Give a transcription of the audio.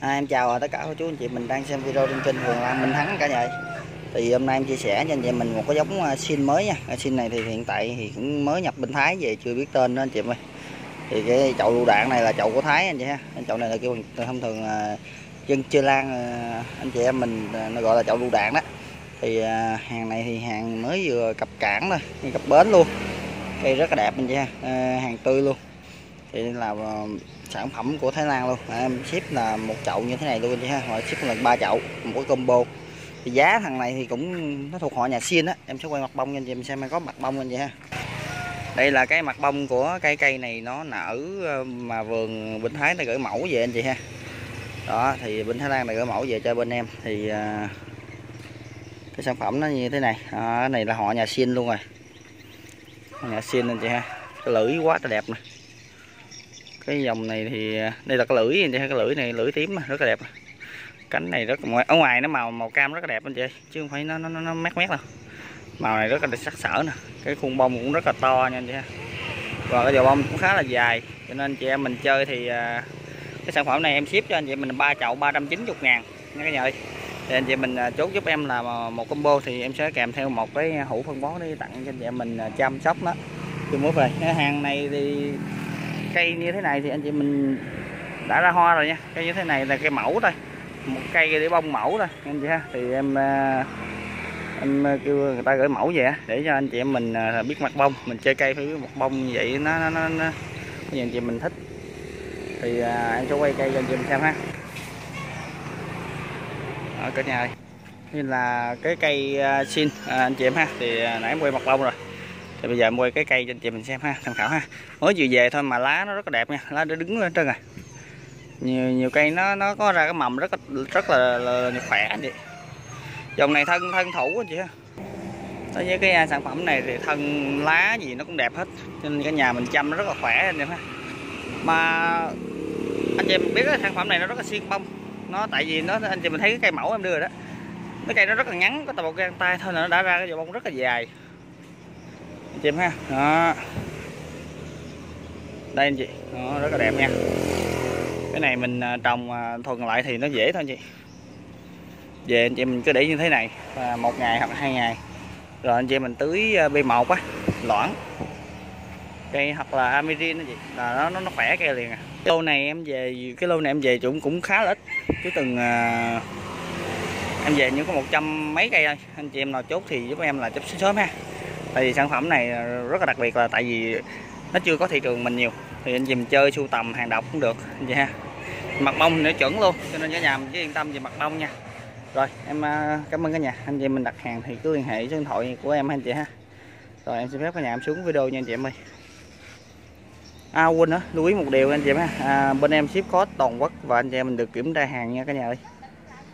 Em chào tất cả cô chú anh chị mình đang xem video trên kênh Vườn Lan Minh Thắng cả nhà ơi. Thì hôm nay em chia sẻ cho anh chị mình một cái giống xin mới nha. Xin này thì hiện tại thì cũng mới nhập bên Thái về, chưa biết tên đó anh chị ơi. Thì cái chậu lựu đạn này là chậu của Thái anh chị ha. Chậu này là kêu thông thường dân chơi lan anh chị em mình nó gọi là chậu lựu đạn đó. Thì hàng này thì hàng mới vừa cập cảng thôi, cập bến luôn. Cây rất là đẹp anh chị ha, hàng tươi luôn. Thì là sản phẩm của Thái Lan luôn. Em ship là một chậu như thế này luôn chị ha, hoặc ship là 3 chậu một cái combo. Thì giá thằng này thì cũng nó thuộc họ nhà Xin á. Em sẽ quay mặt bông cho anh chị mình xem, có mặt bông anh chị ha. Đây là cái mặt bông của cây này, nó nở mà vườn bên Thái ta gửi mẫu về anh chị ha. Đó thì bên Thái Lan này gửi mẫu về cho bên em. Thì cái sản phẩm nó như thế này. Cái này là họ nhà Xin luôn rồi, nhà Xin anh chị ha. Cái lưỡi quá là đẹp nè. Cái dòng này thì đây là cái lưỡi anh chị, cái lưỡi này lưỡi tím rất là đẹp. Cánh này rất ở ngoài nó màu cam rất là đẹp anh chị, chứ không phải nó mét đâu. Màu này rất là sắc sỡ nè. Cái khuôn bông cũng rất là to nha anh chị ha. Và cái dò bông cũng khá là dài, cho nên anh chị em mình chơi thì cái sản phẩm này em ship cho anh chị mình 3 chậu 390.000 nha cả nhà ơi. Thì anh chị mình chốt giúp em là một combo, thì em sẽ kèm theo một cái hũ phân bón để tặng cho anh chị em mình chăm sóc đó khi mới về. Cái hàng này thì cây như thế này thì anh chị mình đã ra hoa rồi nha. Cây như thế này là cây mẫu thôi, một cây để bông mẫu thôi anh chị ha. Thì em kêu người ta gửi mẫu về để cho anh chị em mình biết mặt bông. Mình chơi cây phải biết mặt bông như vậy nó anh chị mình thích. Thì em sẽ quay cây cho anh chị mình xem ha. Ở cả nhà ơi, như là cái cây xin anh chị em ha. Thì nãy em quay mặt bông rồi, thì bây giờ em quay cái cây cho anh chị mình xem ha, tham khảo ha. Mới vừa về thôi mà lá nó rất là đẹp nha, lá nó đứng lên trơn rồi. Nhiều cây nó có ra cái mầm rất là khỏe anh chị. Dòng này thân thủ anh chị ha. Đối với cái sản phẩm này thì thân lá gì nó cũng đẹp hết, cho nên cái nhà mình chăm nó rất là khỏe anh em ha. Mà anh chị mình biết cái sản phẩm này nó rất là xuyên bông. Nó tại vì nó anh chị mình thấy cái cây mẫu em đưa rồi đó, cái cây nó rất là ngắn, có tầm một gang tay thôi là nó đã ra cái vỏ bông rất là dài anh chị em ha. Đó, đây anh chị, nó rất là đẹp nha. Cái này mình trồng thuần lại thì nó dễ thôi anh chị. Về anh chị mình cứ để như thế này một ngày hoặc 2 ngày, rồi anh chị mình tưới B1 á, loãng cây hoặc là amirin đó chị, là nó khỏe cây liền à. Cái lô này em về cũng khá là ít, chứ từng em về như có 100 mấy cây thôi. Anh chị em nào chốt thì giúp em là chốt sớm ha. Tại vì sản phẩm này rất là đặc biệt, là tại vì nó chưa có thị trường mình nhiều, thì anh chị mình chơi sưu tầm hàng độc cũng được anh chị ha. Mặt bông thì nó chuẩn luôn, cho nên cả nhà mình chỉ yên tâm về mặt bông nha. Rồi em cảm ơn cả nhà. Anh chị mình đặt hàng thì cứ liên hệ số điện thoại của em anh chị ha. Rồi em xin phép cả nhà em xuống video nha anh chị em ơi. Quên nữa, lưu ý một điều anh chị em ha, bên em ship có toàn quốc và anh chị em mình được kiểm tra hàng nha cả nhà ơi.